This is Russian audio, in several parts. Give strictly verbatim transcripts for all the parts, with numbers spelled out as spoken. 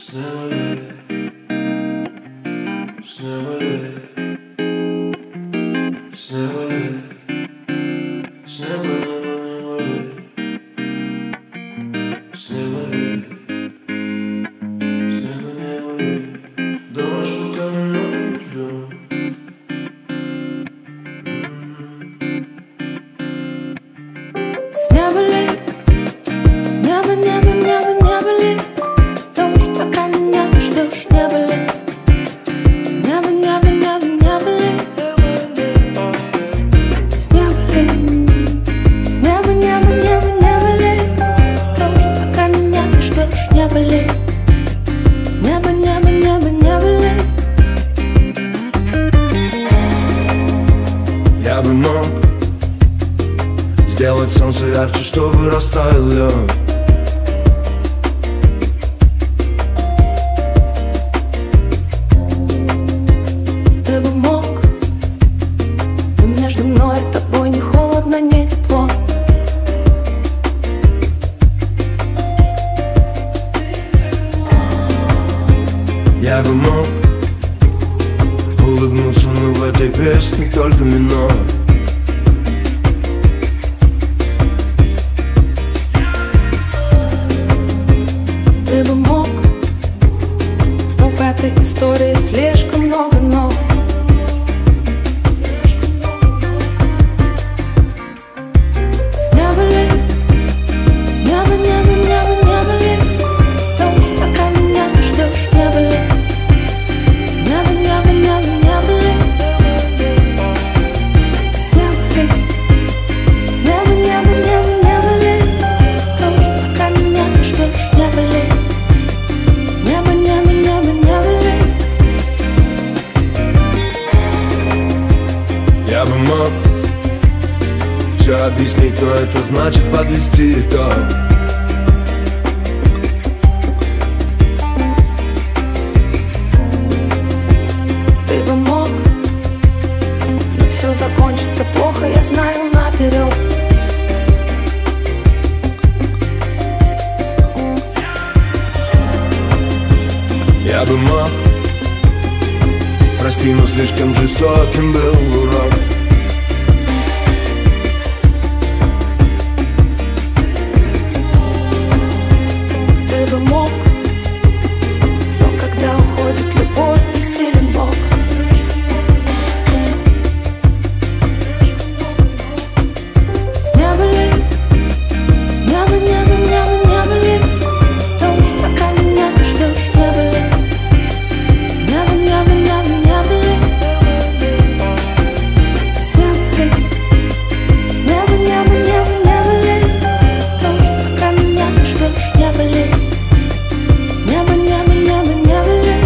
Я бы мог сделать солнце ярче, чтобы растаял лед. Ты бы мог, но между мной и тобой не холодно, не тепло. Я бы мог улыбнуться, но в этой песне только минор. Ты бы мог, но в этой истории слишком много но. С неба ли, с неба, неба, неба, неба ли дождь, пока меня ты ждешь, неба ли. Небо, небо, небо, небо ли. С неба ли, с неба, небо, небо, небо ли дождь, пока меня ты ждешь, неба ли. Небо, небо, небо, небо ли. Я бы мог все объяснить, но это значит подвести итог. Ты бы мог, но все закончится плохо, я знаю наперед. Я бы мог, прости, но слишком жестоким был урок. Ты бы мог, но когда уходит любовь, бессилен Бог. С неба ли, с неба, неба, неба, неба ли дождь, пока меня ты ждешь, неба ли. Небо, небо, небо, небо ли. С неба ли, с неба, небо, небо, небо ли дождь, пока меня ты ждешь, неба ли. Небо, небо, небо, небо ли.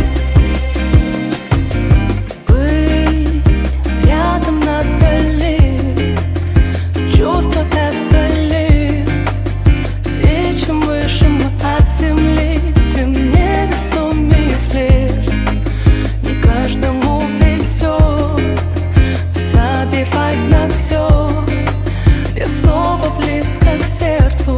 Быть рядом надали, чувство это лифт. И чем выше мы от земли, тем невесомее флирт. Не каждому везет забивать на все. Я снова близко к сердцу.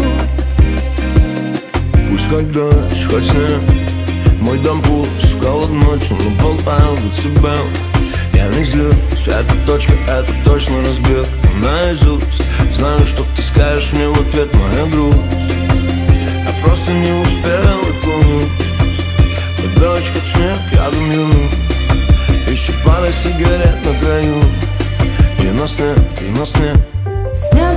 Пусть хоть дождь, хоть снег, мой дом пуст, холод ночью, но болтаю до тебя. Я не злюсь, эта точка, это точно разбег наизусть. Знаю, что ты скажешь мне в ответ, моя грусть. Я просто не успел окунуть. Хоть дождь, хоть снег, я дымлю. Еще пара сигарет на краю. И на сне, и на сне. С неба